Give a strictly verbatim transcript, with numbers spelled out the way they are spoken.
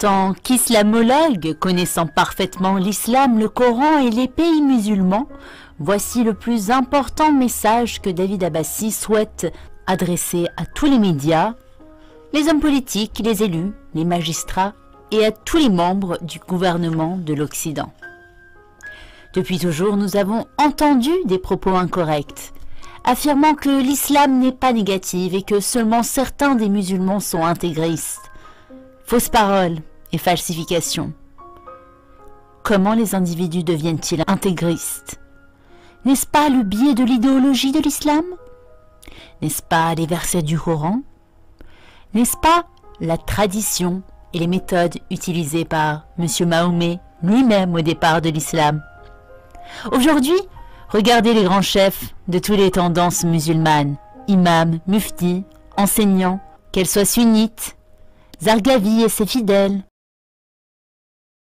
tant qu'islamologue, connaissant parfaitement l'islam, le Coran et les pays musulmans, voici le plus important message que David Abbassi souhaite adresser à tous les médias, les hommes politiques, les élus, les magistrats et à tous les membres du gouvernement de l'Occident. Depuis toujours, nous avons entendu des propos incorrects, affirmant que l'islam n'est pas négatif et que seulement certains des musulmans sont intégristes. Fausses paroles et falsifications. Comment les individus deviennent-ils intégristes? N'est-ce pas le biais de l'idéologie de l'islam? N'est-ce pas les versets du Coran? N'est-ce pas la tradition et les méthodes utilisées par M. Mahomet lui-même au départ de l'islam? Aujourd'hui, regardez les grands chefs de toutes les tendances musulmanes, imams, muftis, enseignants, qu'elles soient sunnites, Zarqawi et ses fidèles,